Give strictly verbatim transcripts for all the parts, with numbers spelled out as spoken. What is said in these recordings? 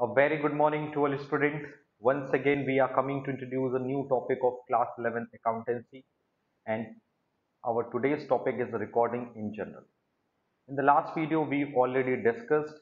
A very good morning to all students. Once again, we are coming to introduce a new topic of class eleven accountancy, and our today's topic is recording in general. In the last video, we already discussed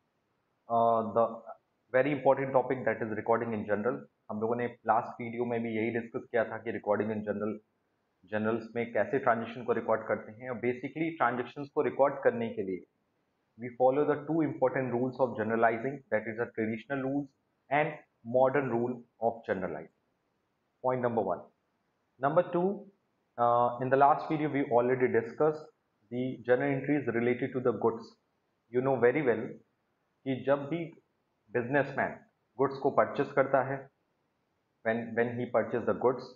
uh, the very important topic that is recording in general. हम लोगों ने last video में भी यही discuss किया था कि recording in general generals में कैसे ट्रांजेक्शन को रिकॉर्ड करते हैं और बेसिकली ट्रांजेक्शन्स को रिकॉर्ड करने के लिए we follow the two important rules of generalizing, that is the traditional rules and modern rule of generalizing. Point number one. Number two, uh, in the last video we already discussed the journal entries related to the goods. You know very well कि जब भी businessman goods को purchase करता है, when when he purchase the goods,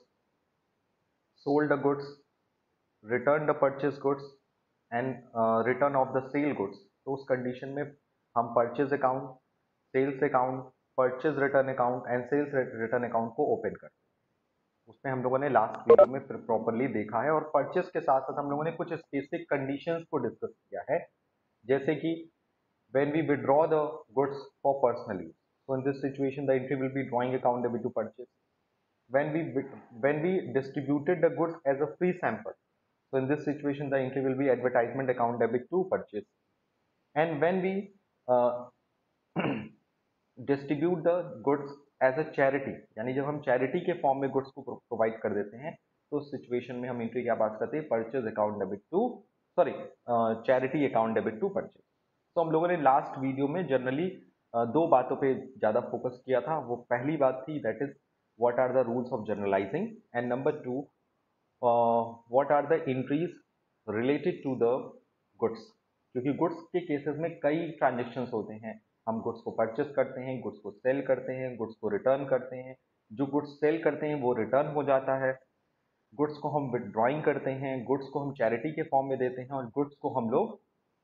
sold the goods, return the purchase goods and uh, return of the sale goods, तो उस condition में हम purchase account, sales account, purchase return account and sales return account को open करते हैं. उसमें हम लोगों ने लास्ट वीडियो में प्रॉपरली देखा है और परचेज के साथ साथ हम लोगों ने कुछ स्पेसिफिक कंडीशंस को डिस्कस किया है, जैसे कि when we withdraw the goods for personal use, so in this situation the entry will be drawing account debit to purchase. When we when we distributed the goods as a free sample, so in this situation the entry will be advertisement account debit to purchase. And when we uh, distribute the goods as a charity, यानी जब हम charity के form में goods को provide कर देते हैं तो उस सिचुएशन में हम एंट्री क्या पास करते हैं, purchase account debit to sorry charity account debit to purchase. तो हम लोगों ने लास्ट वीडियो में जनरली uh, दो बातों पे ज़्यादा फोकस किया था. वो पहली बात थी that is what are the rules of journalising and number two what are the entries related to the goods, क्योंकि गुड्स के केसेस में कई ट्रांजेक्शन्स होते हैं. हम गुड्स को परचेस करते हैं, गुड्स को सेल करते हैं, गुड्स को रिटर्न करते हैं. जो गुड्स सेल करते हैं वो रिटर्न हो जाता है, गुड्स को हम विड्रॉइंग करते हैं, गुड्स को हम चैरिटी के फॉर्म में देते हैं और गुड्स को हम लोग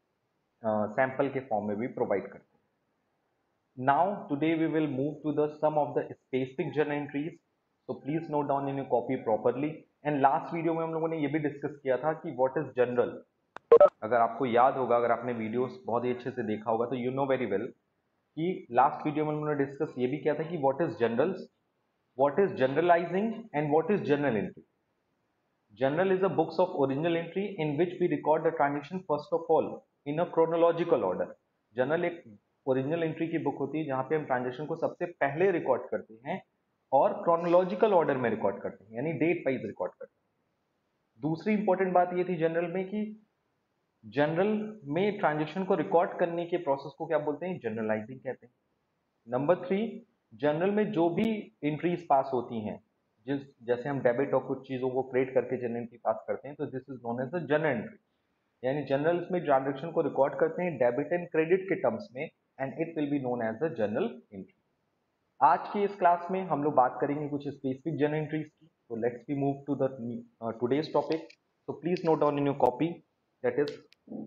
सैंपल के फॉर्म में भी प्रोवाइड करते हैं. Now today we will move to the some of the specific journal entries, so please note down in your copy properly. And last video में हम लोगों ने ये भी डिस्कस किया था कि व्हाट इज जनरल. अगर आपको याद होगा, अगर आपने वीडियोस बहुत ही अच्छे से देखा होगा तो यू नो वेरी वेल कि लास्ट वीडियो में उन्होंने डिस्कस ये भी किया था कि what is journals, what is journalising and what is journal entry. Journal is a books of original entry in which we record the transaction first of all in a chronological order. Journal एक original entry की book होती है जहाँ पे हम transaction को सबसे पहले रिकॉर्ड करते हैं और क्रोनोलॉजिकल ऑर्डर में रिकॉर्ड करते हैं, यानी डेट वाइज रिकॉर्ड करते हैं. दूसरी इंपॉर्टेंट बात ये थी जनरल में कि जनरल में ट्रांजेक्शन को रिकॉर्ड करने के प्रोसेस को क्या बोलते हैं, जनरलाइजिंग कहते हैं. नंबर थ्री, जनरल में जो भी एंट्रीज पास होती हैं, जिस जैसे हम डेबिट और कुछ चीज़ों को क्रिएट करके जनरल एंट्री पास करते हैं, तो this is known as the journal entry. यानी जनरल में ट्रांजेक्शन को रिकॉर्ड करते हैं डेबिट एंड क्रेडिट के टर्म्स में and it will be known as the journal entry. आज की इस क्लास में हम लोग बात करेंगे कुछ स्पेसिफिक जनरल एंट्रीज की. तो let's be move to the today's topic. So please note down in your copy, that is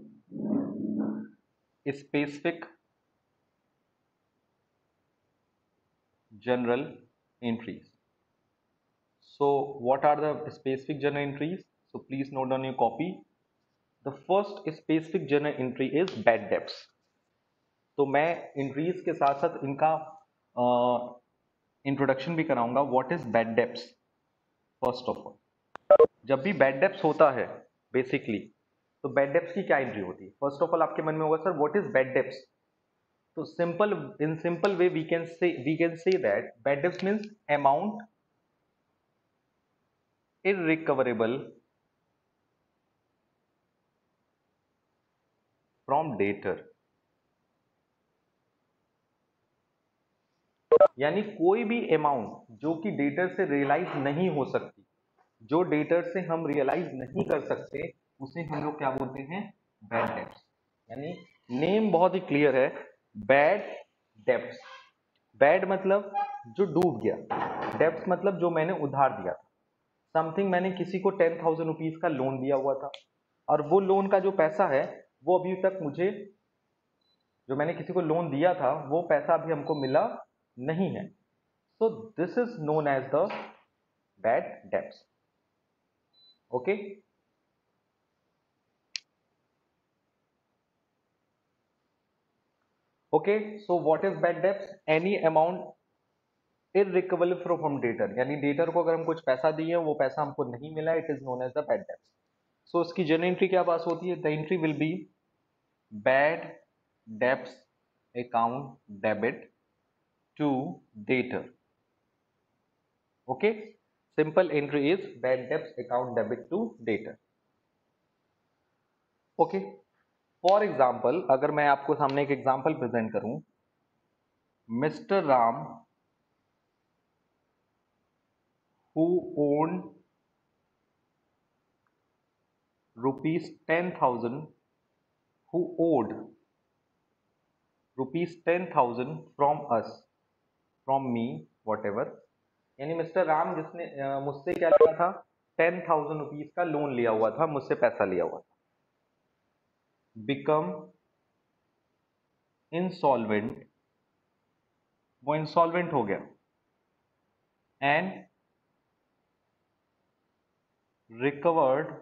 specific journal entries. So what are the specific journal entries? So please note down your copy. The first specific journal entry is bad debts. तो मैं entries के साथ साथ इनका introduction uh, भी कराऊंगा. What is bad debts? First of all, जब भी बैड डेप्स होता है बेसिकली, तो बैड डेप्स की क्या एंट्री होती है. फर्स्ट ऑफ ऑल आपके मन में होगा sir what is bad debts. तो simple in simple way we can say we can say that bad debts means amount irrecoverable from debtor. यानी कोई भी अमाउंट जो कि डेटर से रियलाइज नहीं हो सकती, जो डेटर से हम रियलाइज नहीं कर सकते, उसे हम लोग क्या बोलते हैं, बैड डेप्स. यानी नेम बहुत ही क्लियर है, बैड डेप्स. बैड मतलब जो डूब गया, डेप्स मतलब जो मैंने उधार दिया था. समथिंग मैंने किसी को टेन थाउजेंड रुपीज का लोन दिया हुआ था और वो लोन का जो पैसा है वो अभी तक मुझे, जो मैंने किसी को लोन दिया था वो पैसा अभी हमको मिला नहीं है. So this is known as the bad debts. Okay. Okay, so what is bad debts? Any amount irrecoverable from debtor, यानी डेटर को अगर हम कुछ पैसा दिए वो पैसा हमको नहीं मिला, it is known as the bad debts. So उसकी जनरल एंट्री क्या पास होती है? The entry will be bad debts account debit to debtor. Okay, simple entry is bad debts account debit to debtor. Okay, for example अगर मैं आपको सामने एक एग्जाम्पल प्रेजेंट करूं, mister Ram who owned rupees ten thousand, who owed rupees ten thousand from us, from me, whatever, यानी mister Ram जिसने अ, मुझसे क्या लिया था? टेन थाउजेंड रुपीज का लोन लिया हुआ था, मुझसे पैसा लिया हुआ था, बिकम इंसॉल्वेंट, वो इंसॉल्वेंट हो गया, एंड रिकवर्ड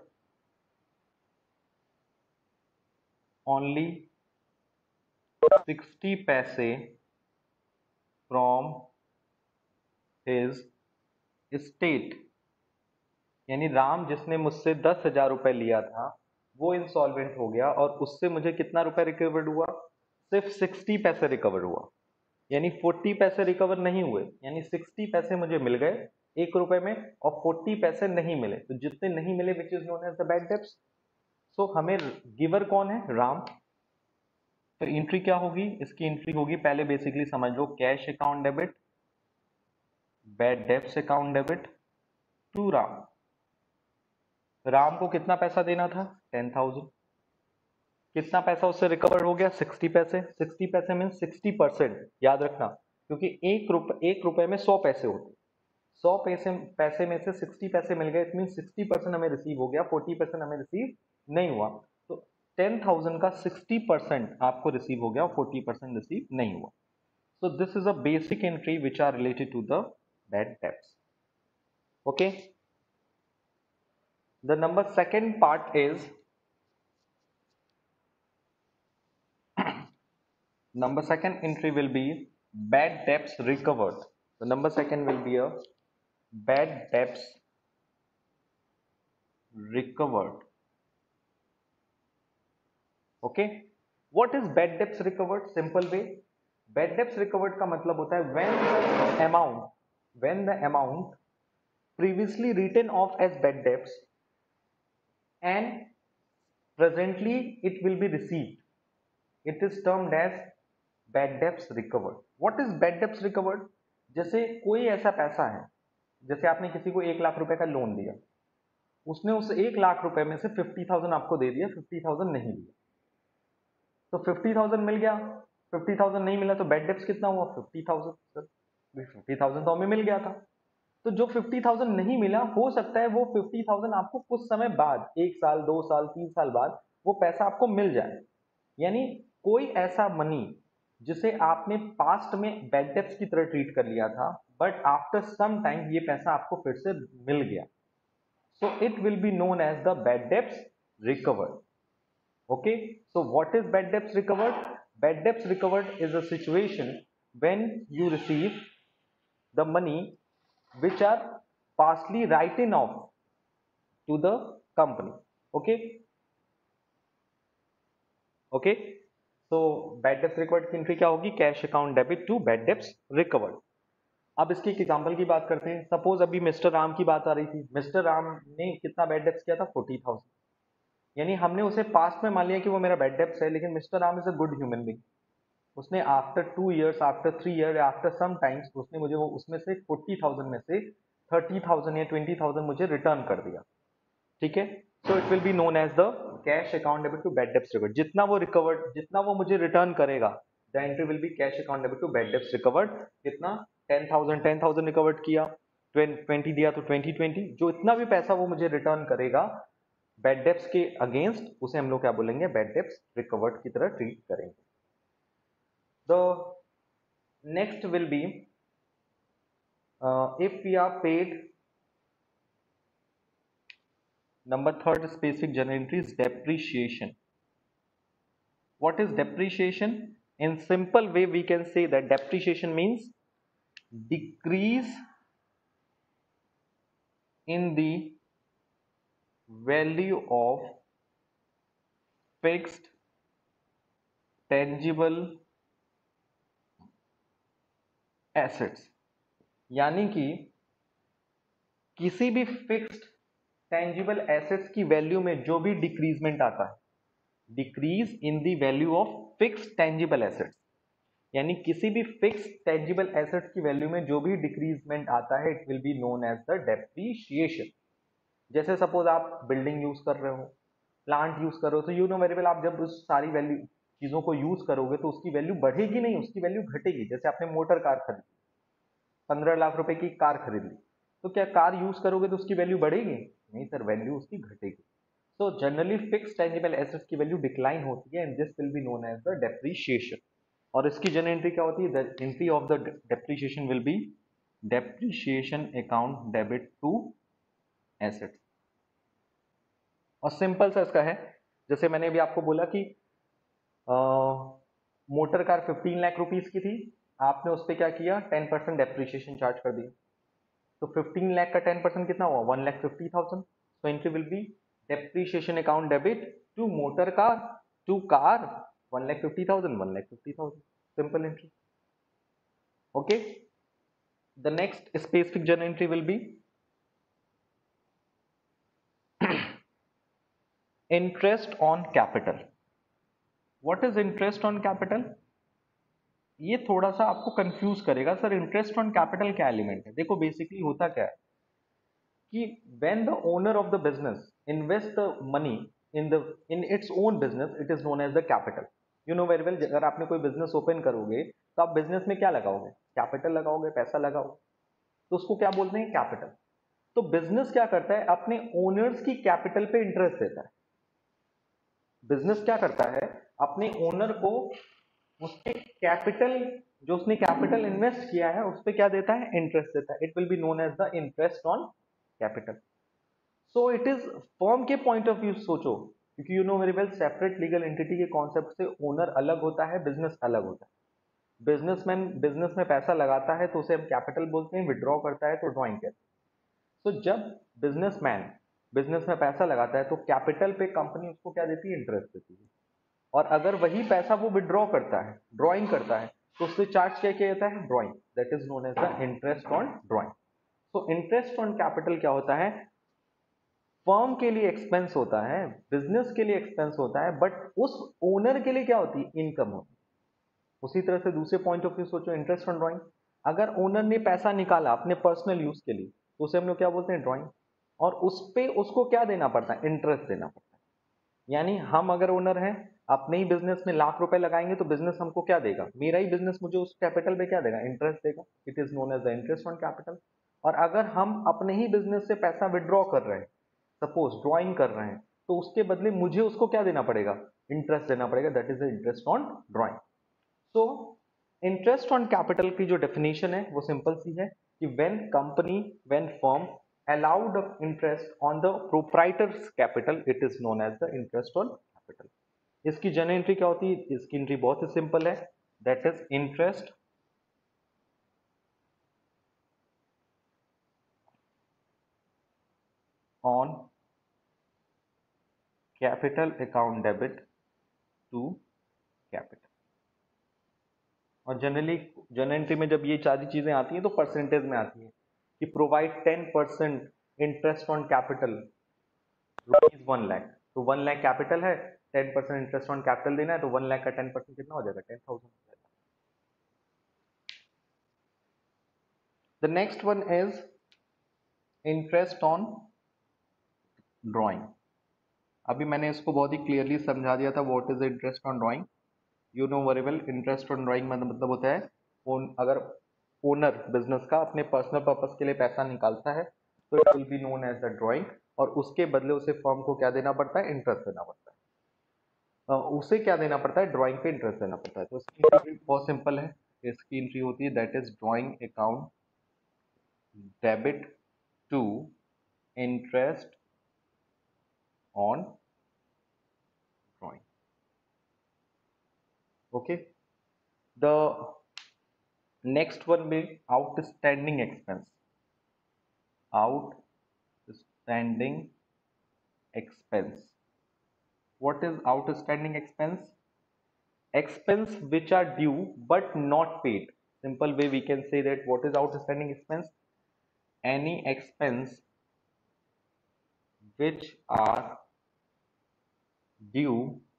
ओनली सिक्सटी पैसे फ्रॉम हिज स्टेट, यानी राम जिसने मुझसे दस हजार रुपए लिया था वो इंसॉल्वेंट हो गया और उससे मुझे कितना रुपए रिकवर्ड हुआ? सिर्फ सिक्सटी पैसे रिकवर हुआ, यानी फोर्टी पैसे रिकवर नहीं हुए, यानी सिक्सटी पैसे मुझे मिल गए एक रुपए में और फोर्टी पैसे नहीं मिले, तो जितने नहीं मिले which is known as the bad debts. So हमें गिवर कौन है? राम। तो एंट्री क्या होगी? इसकी एंट्री होगी, पहले बेसिकली समझ लो, cash account debit, bad debts account debit to Ram. Ram को कितना पैसा देना था? Ten thousand. कितना पैसा उससे रिकवर हो गया? सिक्सटी पैसे। सिक्सटी पैसे मीन सिक्सटी परसेंट, याद रखना, क्योंकि एक रुपए एक रुपए में सौ पैसे होते, सौ पैसे पैसे में से सिक्सटी पैसे मिल गए, इट मीन सिक्सटी परसेंट हमें रिसीव हो गया, फोर्टी परसेंट हमें रिसीव नहीं हुआ। तो टेन थाउजेंड का सिक्सटी परसेंट आपको रिसीव हो गया और फोर्टी परसेंट रिसीव नहीं हुआ। So this is a basic entry which are related to the bad debts. Okay, the number second part is, number second entry will be bad debts recovered. The number second will be a bad debts recovered. Okay, what is bad debts recovered? Simple way, bad debts recovered का मतलब होता है when the amount when the amount previously written off as bad debts and presently it will be received, it is termed as bad debts recovered. What is bad debts recovered? जैसे कोई ऐसा पैसा है, जैसे आपने किसी को एक लाख रुपए का लोन दिया, उसने उस एक लाख रुपए में से फिफ्टी थाउजेंड आपको दे दिया, फिफ्टी थाउजेंड नहीं दिया, तो फिफ्टी थाउजेंड मिल गया, फिफ्टी थाउजेंड नहीं मिला, तो बैड डेब्ट्स कितना हुआ? Fifty thousand. Sir fifty thousand तो हमें मिल गया था, तो जो फिफ्टी थाउजेंड नहीं मिला, हो सकता है वो फिफ्टी थाउजेंड आपको कुछ समय बाद, एक साल, दो साल, तीन साल बाद वो पैसा आपको मिल जाए। यानी कोई ऐसा मनी जिसे आपने पास्ट में बैड डेब्ट्स की तरह ट्रीट कर लिया था, बट आफ्टर सम टाइम ये पैसा आपको फिर से मिल गया, so it will be known as the bad debts recovered. Okay, so what is bad debts recovered? Bad debts recovered is a situation when you receive the money which are pastly written off to the company. Okay, okay, so bad debts recovered की entry क्या होगी? Cash account debit to bad debts recovered. अब इसकी एक example की बात करते हैं। सपोज अभी मिस्टर राम की बात आ रही थी, मिस्टर राम ने कितना बैड डेब्ट्स किया था? फोर्टी थाउजेंड, यानी हमने उसे पास्ट में मान लिया कि वो मेरा बैड डेब्ट्स है, लेकिन mister Ram is a good human being, उसने after two years, after three year, after some times उसने मुझे वो उसमें से फोर्टी थाउजेंड में से थर्टी थाउजेंड या ट्वेंटी थाउजेंड मुझे रिटर्न कर दिया। ठीक है, so it will be known as the cash account debit to bad debts recovered. जितना वो रिकवर्ड, जितना वो मुझे रिटर्न करेगा, the entry will be cash account debit to bad debts recovered. कितना? Ten thousand, ten thousand recovered किया, twenty दिया तो ट्वेंटी ट्वेंटी, जो इतना भी पैसा वो मुझे रिटर्न करेगा बैड डेब्ट्स के अगेंस्ट, उसे हम लोग क्या बोलेंगे? बैड डेब्ट्स रिकवर्ड की तरह ट्रीट करेंगे। The next will be if we are paid, number third specific general entry is depreciation. What is depreciation? In simple way we can say that depreciation means decrease in the value of fixed tangible assets, यानी कि किसी भी fixed tangible assets की value में जो भी decreasement आता है, decrease in the value of fixed tangible assets, यानी किसी भी फिक्स्ड टेंजिबल एसेट्स की वैल्यू में जो भी डिक्रीजमेंट आता है, it will be known as the depreciation. जैसे सपोज आप बिल्डिंग यूज कर रहे हो, प्लांट यूज कर रहे हो, तो यू नो वेरी वेल आप जब उस सारी वैल्यू चीजों को यूज करोगे तो उसकी वैल्यू बढ़ेगी नहीं, उसकी वैल्यू घटेगी। जैसे आपने मोटर कार खरीदी, पंद्रह लाख रुपए की कार खरीद ली, तो क्या कार यूज करोगे तो उसकी वैल्यू बढ़ेगी? नहीं सर, वैल्यू उसकी घटेगी। तो जनरली फिक्स टेंजिबल एसेट्स की वैल्यू डिक्लाइन होती है and this will be known as the depreciation. और इसकी जनरल एंट्री क्या होती है? The entry of the depreciation will be depreciation account debit to assets. और सिंपल सा इसका है, जैसे मैंने भी आपको बोला कि आ, motor car fifteen lakh rupees की थी, आपने उस पर क्या किया? टेन परसेंट डेप्रीशिएशन चार्ज कर दिया, तो फिफ्टीन लाख का टेन परसेंट कितना हुआ? One lakh fifty thousand. So entry will be depreciation account debit to motor car to car one lakh fifty thousand one lakh fifty thousand. Simple entry. Okay, the next specific journal entry will be interest on capital. What is interest on capital? ये थोड़ा सा आपको confuse करेगा, sir interest on capital क्या element है? देखो basically होता क्या है कि when the owner of the business invest the money in the in its own business, it is known as the capital. You know very well, अगर आपने कोई बिजनेस ओपन करोगे तो आप बिजनेस में क्या लगाओगे? कैपिटल लगाओगे, पैसा लगाओगे, तो उसको क्या बोलते हैं? कैपिटल। तो बिजनेस क्या करता है? अपने ओनर्स की कैपिटल पे इंटरेस्ट देता है। बिजनेस क्या करता है? अपने ओनर को उसके कैपिटल, जो उसने कैपिटल इन्वेस्ट किया है उस पर क्या देता है? इंटरेस्ट देता है। It will be known as the interest on capital. So it is firm के पॉइंट ऑफ व्यू सोचो, क्योंकि you know very well separate legal entity के कॉन्सेप्ट से ओनर अलग होता है, बिजनेस अलग होता है। बिजनेसमैन बिजनेस में पैसा लगाता है तो उसे हम कैपिटल बोलते हैं, विड्रॉ करता है तो ड्रॉइंग कहते हैं। तो जब बिजनेसमैन बिजनेस में पैसा लगाता है तो कैपिटल पे कंपनी उसको क्या देती है? इंटरेस्ट देती है। और अगर वही पैसा वो विड्रॉ करता है, ड्रॉइंग करता है, तो उससे चार्ज क्या किया जाता है? Drawing. That is known as the interest on drawing. So interest on capital क्या होता है? फर्म के लिए एक्सपेंस होता है, बिजनेस के लिए एक्सपेंस होता है, बट उस ओनर के लिए क्या होती है? इनकम होती है। उसी तरह से दूसरे पॉइंट ऑफ व्यू सोचो, इंटरेस्ट ऑन ड्राइंग। अगर ओनर ने पैसा निकाला अपने पर्सनल यूज के लिए तो उसे हम लोग क्या बोलते हैं? ड्राइंग। और उस पे उसको क्या देना पड़ता है? इंटरेस्ट देना पड़ता है। यानी हम अगर ओनर हैं, अपने ही बिजनेस में लाख रुपए लगाएंगे तो बिजनेस हमको क्या देगा? मेरा ही बिजनेस मुझे उस कैपिटल पे क्या देगा? इंटरेस्ट देगा। It is known as the interest on capital. और अगर हम अपने ही बिजनेस से पैसा विड्रॉ कर रहे हैं, सपोज ड्राइंग कर रहे हैं, तो उसके बदले मुझे उसको क्या देना पड़ेगा? इंटरेस्ट देना पड़ेगा। That is the interest on drawing. So interest on capital की जो डेफिनेशन है वो सिंपल सी है कि when company when firm allowed interest on the proprietor's capital, it is known as the interest on capital. इसकी जनरल एंट्री क्या होती है? इसकी एंट्री बहुत ही सिंपल है, that is interest on capital account debit to capital. और generally journal entry में जब ये सारी चीजें आती हैं तो परसेंटेज में आती है कि provide ten percent interest on capital rupees one lakh. तो वन लाख कैपिटल है, ten percent interest on capital देना है, तो वन लाख का टेन परसेंट कितना हो जाएगा? टेन थाउजेंड हो जाएगा। The next one is interest on drawing. अभी मैंने इसको बहुत ही क्लियरली समझा दिया था, what is interest on drawing. You know very well, interest on drawing मतलब होता है ओन, अगर ओनर बिजनेस का अपने पर्सनल पर्पस के लिए पैसा निकालता है तो it will be known as the drawing, और उसके बदले उसे फर्म को क्या देना पड़ता है? इंटरेस्ट देना पड़ता है। uh, उसे क्या देना पड़ता है? ड्राइंग पे इंटरेस्ट देना पड़ता है। तो इसकी एंट्री बहुत सिंपल है, इसकी एंट्री होती है that is drawing account debit to interest on drawing. Okay, the next one में outstanding expense, outstanding expense. What is outstanding expense? Expense which are due but not paid. Simple way we can say that what is outstanding expense? Any expense which are due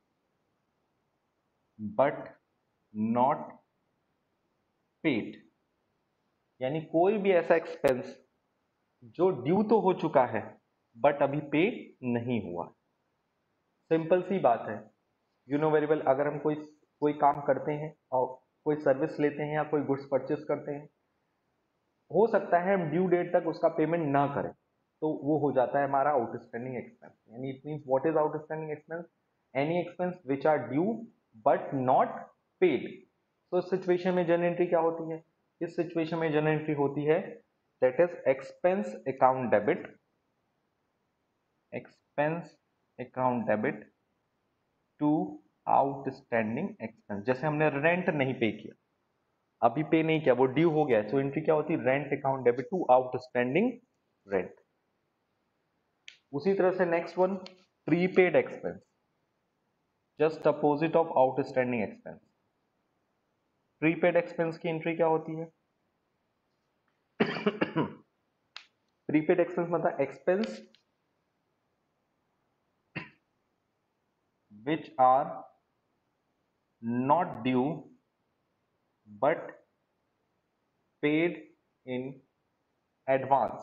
but not paid. यानी कोई भी ऐसा expense जो due तो हो चुका है but अभी पे नहीं हुआ। सिंपल सी बात है, यू नो वेरी वेल, अगर हम कोई कोई काम करते हैं और कोई सर्विस लेते हैं या कोई गुड्स परचेस करते हैं, हो सकता है हम ड्यू डेट तक उसका पेमेंट ना करें, तो वो हो जाता है हमारा आउटस्टैंडिंग एक्सपेंस। यानी it means what is outstanding expense? Any expense which are due but not paid. तो इस सिचुएशन में जनरल एंट्री क्या होती है? इस सिचुएशन में जनरल एंट्री होती है that is expense account debit, expense account debit to outstanding expense. जैसे हमने रेंट नहीं पे किया, अभी पे नहीं किया, वो ड्यू हो गया, सो एंट्री क्या होती है? Rent account debit to outstanding rent. उसी तरह से next one, prepaid expense, just opposite of outstanding expense. Prepaid expense की एंट्री क्या होती है? प्रीपेड एक्सपेंस मतलब expense which are not due but paid in advance।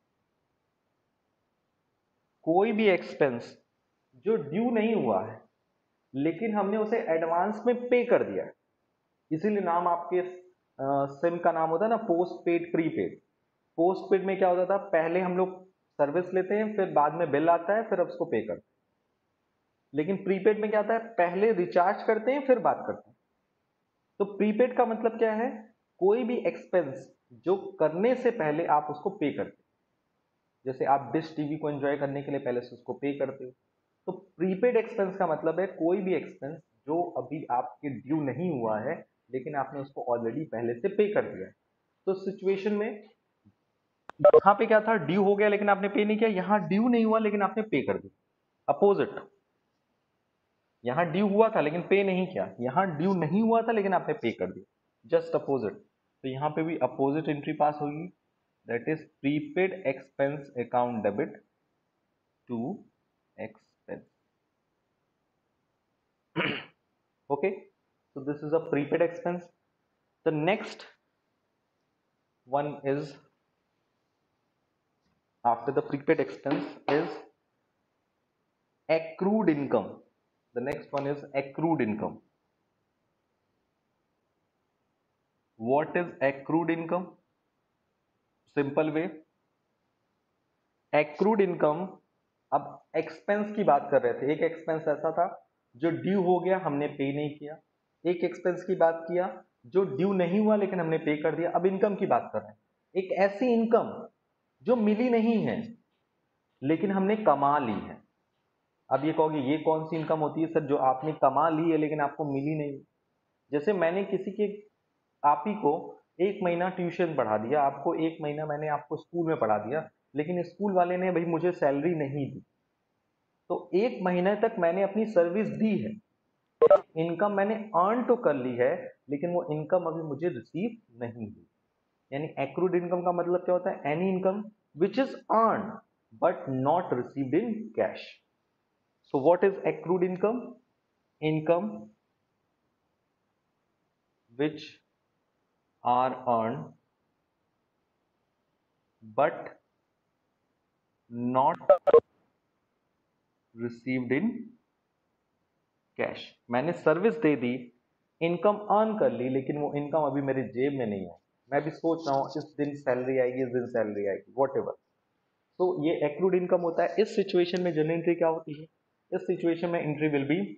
कोई भी एक्सपेंस जो ड्यू नहीं हुआ है लेकिन हमने उसे एडवांस में पे कर दिया है, इसीलिए नाम आपके सिम का नाम होता है ना postpaid prepaid. Postpaid में क्या होता था? पहले हम लोग सर्विस लेते हैं, फिर बाद में बिल आता है, फिर उसको पे करते हैं। लेकिन प्रीपेड में क्या आता है? पहले रिचार्ज करते हैं, फिर बात करते हैं। तो प्रीपेड का मतलब क्या है? कोई भी एक्सपेंस जो करने से पहले आप उसको पे करते हैं। जैसे आप डिश टीवी को एंजॉय करने के लिए पहले से उसको पे करते हो। तो प्रीपेड एक्सपेंस का मतलब है कोई भी एक्सपेंस जो अभी आपके ड्यू नहीं हुआ है लेकिन आपने उसको ऑलरेडी पहले से पे कर दिया है। तो सिचुएशन में यहां पे क्या था? ड्यू हो गया लेकिन आपने पे नहीं किया। यहां ड्यू नहीं हुआ लेकिन आपने पे कर दिया। अपोजिट, यहां ड्यू हुआ था लेकिन पे नहीं किया, यहां ड्यू नहीं हुआ था लेकिन आपने पे कर दिया। Just opposite. तो यहां पे भी अपोजिट एंट्री पास होगी, that is prepaid expense account debit to expense. okay, so this is a prepaid expense. The next one is after the prepaid expense is accrued income. The next one is accrued income. What is accrued income? Simple way, accrued income, अब expense की बात कर रहे थे। एक expense ऐसा था जो ड्यू हो गया, हमने पे नहीं किया। एक एक्सपेंस की बात किया जो ड्यू नहीं हुआ लेकिन हमने पे कर दिया। अब इनकम की बात कर रहे हैं। एक ऐसी इनकम जो मिली नहीं है लेकिन हमने कमा ली है। अब ये कहोगे ये कौन सी इनकम होती है सर जो आपने कमा ली है लेकिन आपको मिली नहीं? जैसे मैंने किसी के आप ही को एक महीना ट्यूशन पढ़ा दिया, आपको एक महीना मैंने आपको स्कूल में पढ़ा दिया, लेकिन स्कूल वाले ने भाई मुझे सैलरी नहीं दी, तो एक महीने तक मैंने अपनी सर्विस दी है, इनकम मैंने अर्न तो कर ली है लेकिन वो इनकम अभी मुझे रिसीव नहीं हुई। यानी एक्रूड इनकम का मतलब क्या होता है? Any income which is earn but not received in cash. So what is accrued income? Income which are earned but not received in cash। मैंने सर्विस दे दी, इनकम अर्न कर ली, लेकिन वो इनकम अभी मेरी जेब में नहीं है। मैं भी सोच रहा हूँ इस दिन सैलरी आएगी, इस दिन सैलरी आएगी, वॉट एवर। तो ये एक्रूड इनकम होता है। इस सिचुएशन में जनरल एंट्री क्या होती है? इस सिचुएशन में entry will be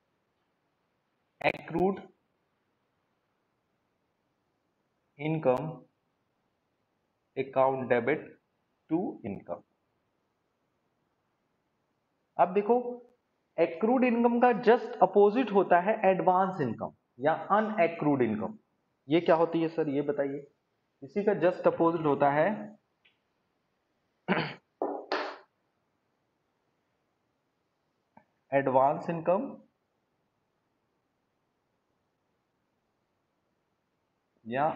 accrued income account debit to income. अब देखो, एक्रूड इनकम का जस्ट अपोजिट होता है एडवांस इनकम। या अनएक्रूड इनकम, ये क्या होती है सर, ये बताइए। इसी का जस्ट अपोजिट होता है एडवांस इनकम या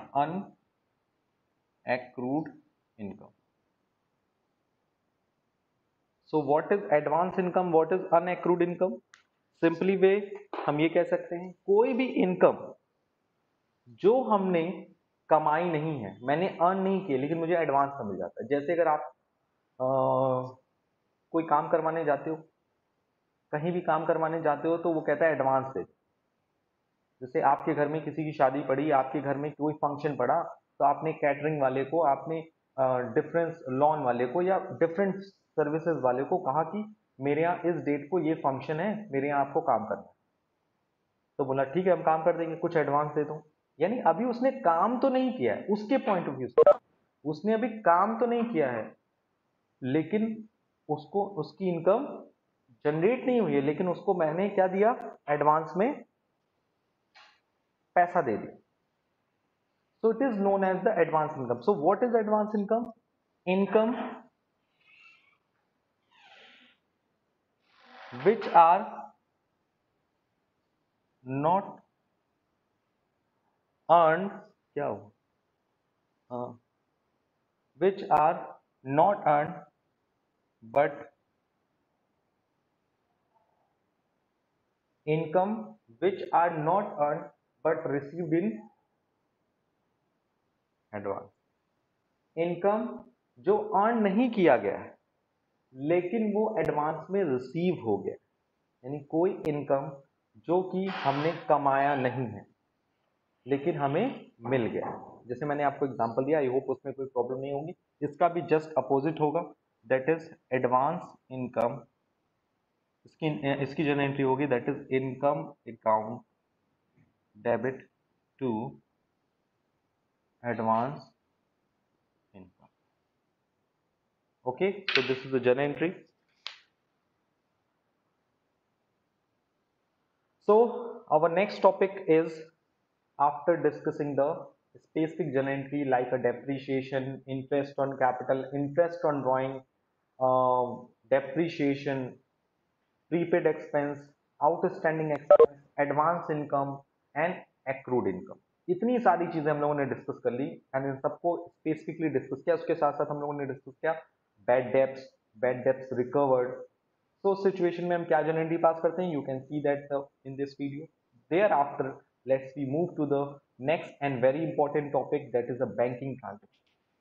unaccrued income. So what is advance income, what is unaccrued income? Simply वे हम ये कह सकते हैं कोई भी इनकम जो हमने कमाई नहीं है, मैंने अर्न नहीं किया, लेकिन मुझे एडवांस में मिल जाता है। जैसे अगर आप आ, कोई काम करवाने जाते हो, कहीं भी काम करवाने जाते हो तो वो कहता है एडवांस दे। जैसे आपके घर में किसी की शादी पड़ी, आपके घर में कोई फंक्शन पड़ा, तो आपने कैटरिंग वाले को, आपने डिफरेंस लॉन वाले को या डिफरेंट सर्विसेज वाले को कहा कि मेरे यहाँ इस डेट को ये फंक्शन है, मेरे यहाँ आपको काम करना है। तो बोला ठीक है हम काम कर देंगे, कुछ एडवांस दे दो। यानी अभी उसने काम तो नहीं किया है, उसके पॉइंट ऑफ व्यू से उसने अभी काम तो नहीं किया है, लेकिन उसको उसकी इनकम जनरेट नहीं हुई है, लेकिन उसको मैंने क्या दिया, एडवांस में पैसा दे दिया। So it is known as the advance income. So what is advance income? Income which are not earned, क्या हो uh, which are not earned but income which are not earned but received in advance. Income जो earn नहीं किया गया है लेकिन वो advance में रिसीव हो गया, यानी कोई इनकम जो कि हमने कमाया नहीं है लेकिन हमें मिल गया। जैसे मैंने आपको एग्जांपल दिया, आई होप उसमें कोई प्रॉब्लम नहीं होगी। इसका भी जस्ट अपोजिट होगा, दैट इज एडवांस इनकम। इसकी इसकी जो एंट्री होगी that is income account debit to advance income. Okay, so this is the journal entry. So our next topic is, after discussing the specific journal entry like a depreciation, interest on capital, interest on drawing, uh, depreciation, prepaid expense, outstanding expense, advance income and accrued income, इतनी सारी चीजें हम लोगों ने discuss कर ली and in सबको specifically discuss किया। उसके साथ साथ हम लोगों ने डिस्कस किया bad debts, bad debts recovered. तो सिचुएशन में हम क्या जनरली पास करते हैं, you can see that in this video. Thereafter let's we move to the next and very important topic, that is the banking transaction.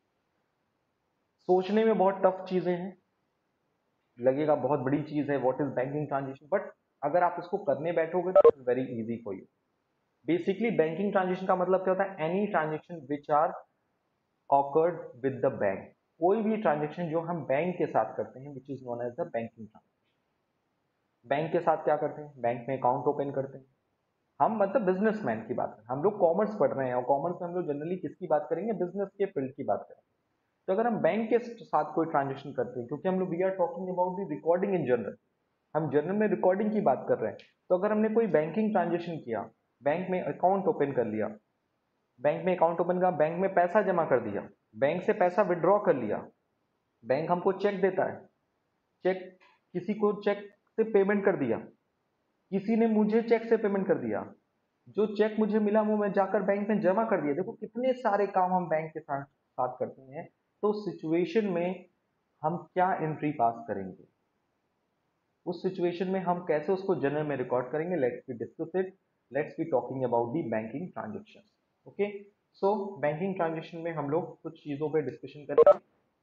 सोचने में बहुत tough चीजें हैं, लगेगा बहुत बड़ी चीज है what is banking transaction, but अगर आप इसको करने बैठोगे तो it's very easy for you. Basically banking transaction का मतलब क्या होता है, any transaction which are occurred with the bank, कोई भी ट्रांजेक्शन जो हम बैंक के साथ करते हैं which is known as the banking transaction. Bank के साथ क्या करते हैं, बैंक में अकाउंट ओपन करते हैं हम, मतलब बिजनेसमैन की बात करें, हम लोग कॉमर्स पढ़ रहे हैं और कॉमर्स में हम लोग जनरली किसकी बात करेंगे, बिजनेस के फील्ड की बात करेंगे। तो अगर हम बैंक के साथ कोई ट्रांजेक्शन करते हैं, क्योंकि हम लोग we are talking about the recording in journal, हम जनरल में रिकॉर्डिंग की बात कर रहे हैं। तो अगर हमने कोई बैंकिंग ट्रांजेक्शन किया, बैंक में अकाउंट ओपन कर लिया, बैंक में अकाउंट ओपन किया, बैंक में पैसा जमा कर दिया, बैंक से पैसा विड्रॉ कर लिया, बैंक हमको चेक देता है, चेक किसी को चेक से पेमेंट कर दिया, किसी ने मुझे चेक से पेमेंट कर दिया, जो चेक मुझे मिला वो मैं जाकर बैंक में जमा कर दिया। देखो कितने सारे काम हम बैंक के साथ साथ करते हैं। तो सिचुएशन में हम क्या एंट्री पास करेंगे, उस सिचुएशन में हम कैसे उसको जर्नल में रिकॉर्ड करेंगे, let's be discuss it, let's be talking about the banking transaction. Okay, so banking transaction में हम लोग कुछ चीजों पे डिस्कशन करेंगे।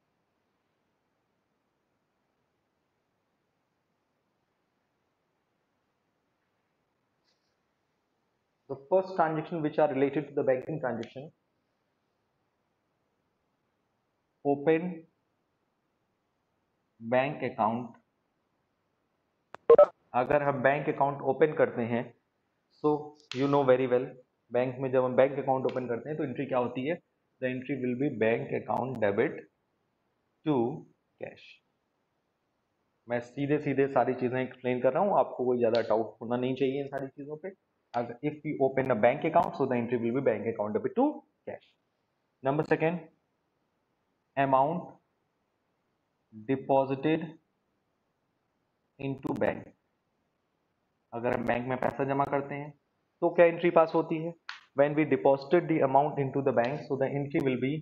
The first transaction which are related to the banking transaction, open bank account. अगर हम बैंक अकाउंट ओपन करते हैं, so you know very well, bank में जब हम बैंक अकाउंट ओपन करते हैं तो एंट्री क्या होती है, the entry will be bank account debit to cash. मैं सीधे सीधे सारी चीजें एक्सप्लेन कर रहा हूँ, आपको कोई ज्यादा डाउट होना नहीं चाहिए इन सारी चीजों पे। if we open a bank account, so the entry will be bank account debit to cash. Number second, amount deposited into bank. अगर हम बैंक में पैसा जमा करते हैं तो क्या एंट्री पास होती है? When we deposited the amount into the bank, so the entry will be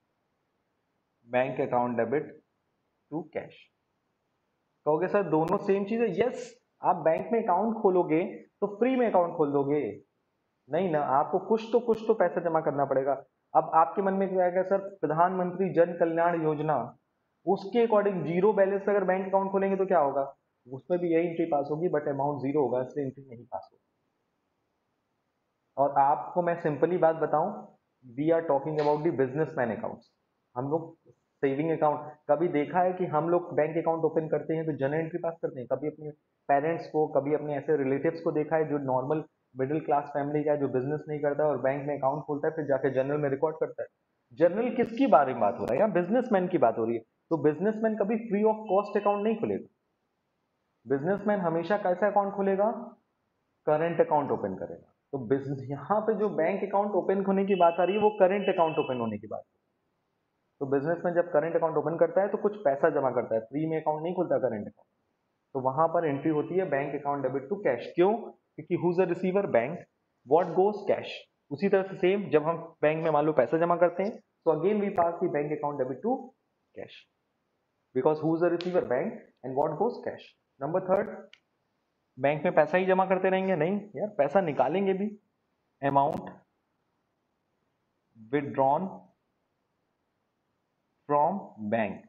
bank account debit to cash. कहोगे सर दोनों सेम चीज है? यस, आप बैंक में अकाउंट खोलोगे तो फ्री में अकाउंट खोल दोगे? नहीं ना, आपको कुछ तो कुछ तो पैसा जमा करना पड़ेगा। अब आपके मन में क्या आएगा, सर प्रधानमंत्री जन कल्याण योजना, उसके अकॉर्डिंग जीरो बैलेंस पे अगर बैंक अकाउंट खोलेंगे तो क्या होगा? उसमें भी यही एंट्री पास होगी, बट अमाउंट जीरो होगा, इसलिए एंट्री नहीं पास होगी। और आपको मैं सिंपली बात बताऊं, we are talking about the businessman accounts. हम लोग सेविंग अकाउंट, कभी देखा है कि हम लोग बैंक अकाउंट ओपन करते हैं तो जनरल एंट्री पास करते हैं? कभी अपने पेरेंट्स को, कभी अपने ऐसे रिलेटिव्स को देखा है जो नॉर्मल मिडिल क्लास फैमिली का है, जो बिजनेस नहीं करता है और बैंक में अकाउंट खोलता है, फिर जाके जनरल में रिकॉर्ड करता है? जनरल किसकी बारे में बात हो रहा है? यहाँ बिजनेसमैन की बात हो रही है। तो बिजनेसमैन कभी फ्री ऑफ कॉस्ट अकाउंट नहीं खुलेगा। बिजनेसमैन हमेशा कैसा अकाउंट खुलेगा? करंट अकाउंट ओपन करेगा। तो बिजनेस, यहाँ पे जो बैंक अकाउंट ओपन होने की बात आ रही है वो करंट अकाउंट ओपन होने की बात है। तो बिजनेसमैन जब करंट अकाउंट ओपन करता है तो कुछ पैसा जमा करता है, फ्री में अकाउंट नहीं खुलता करंट अकाउंट। तो वहां पर एंट्री होती है bank account debit to cash. क्यों? क्योंकि who is the receiver? Bank. What goes? Cash. उसी तरह से सेम जब हम बैंक में मान लो पैसा जमा करते हैं तो again we pass the bank account debit to cash, because who is the receiver? Bank, and what goes? Cash. Number third, bank में पैसा ही जमा करते रहेंगे? नहीं यार, पैसा निकालेंगे भी। Amount withdrawn from bank.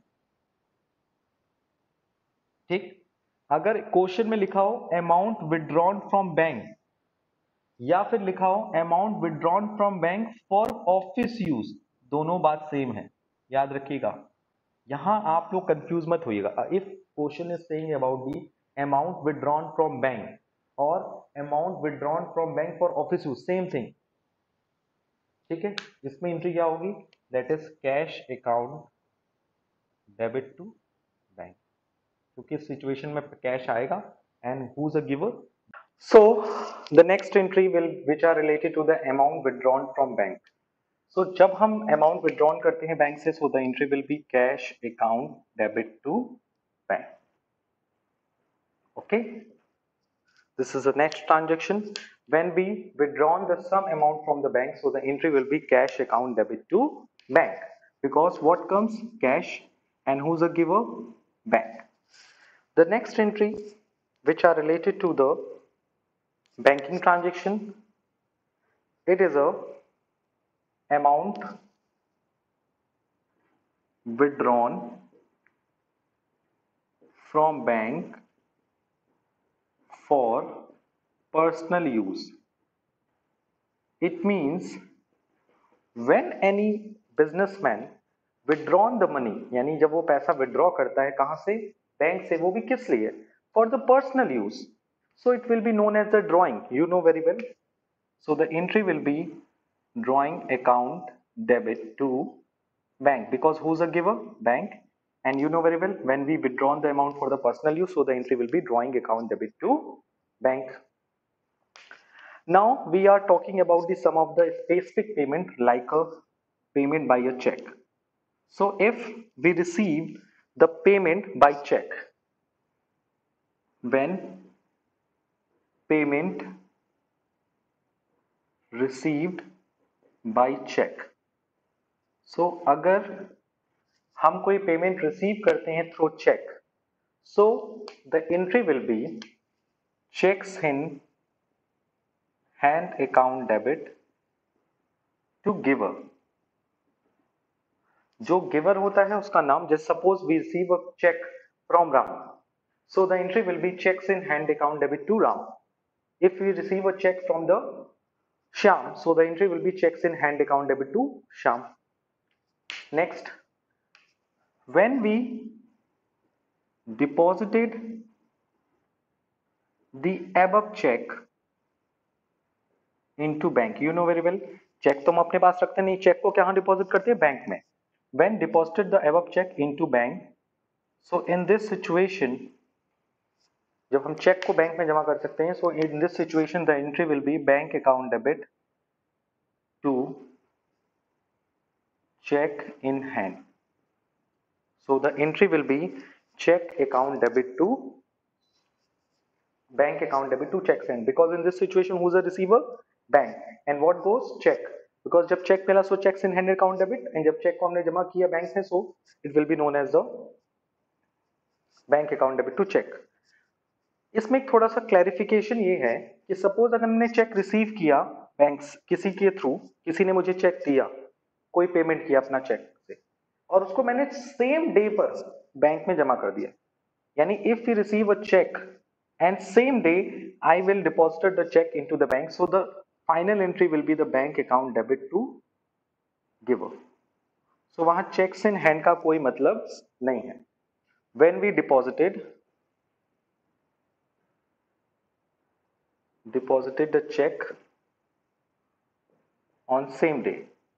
ठीक, अगर क्वेश्चन में लिखा हो अमाउंट विदड्रॉन फ्रॉम बैंक, या फिर लिखा हो amount withdrawn from bank for office use, दोनों बात सेम है, याद रखिएगा। यहां आप लोग कंफ्यूज मत होइएगा। If question is saying about the amount withdrawn from bank और amount withdrawn from bank for office use, same thing. ठीक है, इसमें एंट्री क्या होगी? That is cash account debit to bank, क्योंकि इस सिचुएशन में कैश आएगा and who is a giver. So the next entry will which are related to the amount withdrawn from bank. So जब हम अमाउंट विदड्रॉन करते हैं bank से, so the entry will be cash account debit to bank. Okay, this is the next transaction. When we withdrawn the sum amount from the bank, so the entry will be cash account debit to bank, because what comes? Cash, and who's the giver? Bank. The next entry which are related to the banking transaction, it is a amount withdrawn from bank for personal use. It means when any businessman withdrawn the money, यानी जब वो पैसा withdraw करता है, कहां से? Bank से, वो भी किस लिए? For the personal use. So it will be known as the drawing, you know very well. So the entry will be drawing account debit to bank, because who's the giver? Bank, and you know very well, when we withdrawn the amount for the personal use, so the entry will be drawing account debit to bank. Now we are talking about the some of the specific payment, like a payment by a check. So if we receive the payment by check, when payment received by check, so अगर हम कोई payment receive करते हैं through cheque, so the entry will be checks in hand account debit to giver. जो giver होता है उसका नाम, जैसे suppose we receive a cheque from Ram, so the entry will be checks in hand account debit to Ram. If we receive a check from the Shyam, so the entry will be checks in hand account debit to Shyam. Next, when we deposited the above check into bank, you know very well, cheque तो हम अपने पास रखते नहीं, check को कहां deposit करते हैं? Bank में. When deposited the above check into bank, so in this situation जब हम चेक को बैंक में जमा कर सकते हैं, so in this situation the entry will be bank account debit to check in hand. So the entry will be check account debit to bank account debit to checks in hand, because in this situation who's the receiver? Bank. And what goes? Check. Because जब check मिला so checks in hand account debit, and जब check को हमने जमा किया bank में, so it will be known as the bank account debit to check. इसमें एक थोड़ा सा क्लैरिफिकेशन ये है कि सपोज अगर हमने चेक रिसीव किया बैंक किसी के थ्रू, किसी ने मुझे चेक दिया, कोई पेमेंट किया अपना चेक से, और उसको मैंने सेम डे पर बैंक में जमा कर दिया, यानी if you receive a cheque and same day I will deposited the cheque into the bank, so the final entry will be the bank account debit to giver. So वहां cheques in hand का कोई मतलब नहीं है. When we deposited deposited the check on same day,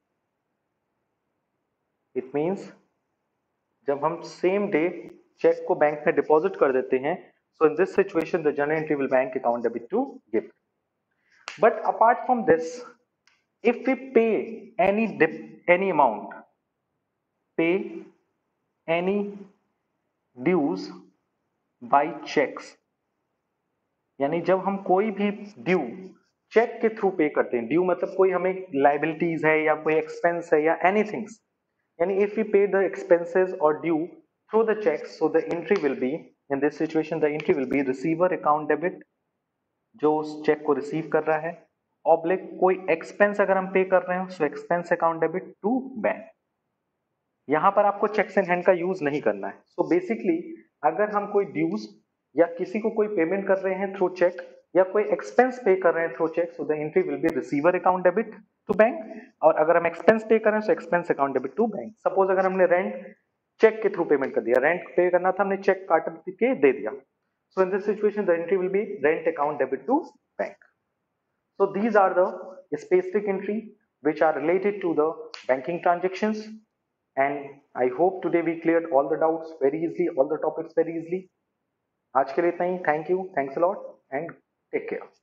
it means जब हम same day cheque को bank में डिपॉजिट कर देते हैं, so in this situation the journal entry will bank account debit to gift. But apart from this, if we pay any dip, any amount, pay any dues by checks, यानी जब हम कोई भी due check के through पे करते हैं, due मतलब कोई हमें लाइबिलिटीज है या कोई एक्सपेंस है या एनीथिंग, यानी if we pay the expenses और due through the cheque, so the entry will be in this situation the entry will be receiver account debit, जो उस चेक को रिसीव कर रहा है, ऑब्लिक कोई एक्सपेंस अगर हम पे कर रहे हो so expense account debit to bank. यहां पर आपको चेक्स इन हैंड का यूज नहीं करना है. सो बेसिकली अगर हम कोई ड्यूज या किसी को कोई पेमेंट कर रहे हैं थ्रू चेक या कोई एक्सपेंस पे कर रहे हैं through cheque, so the entry will be receiver account debit to bank. और अगर हम एक्सपेंस पे कर रहे हैं so expense account debit to bank. Suppose अगर हमने रेंट चेक के थ्रू पेमेंट कर दिया, रेंट पे करना था, हमने चेक काट के दे दिया, so in this situation the entry will be rent account debit to bank. So these are the specific entry which are related to the banking transactions, and I hope today we cleared all the doubts very easily, all the topics very easily. आज के लिए इतना ही. Thank you, thanks a lot and take care.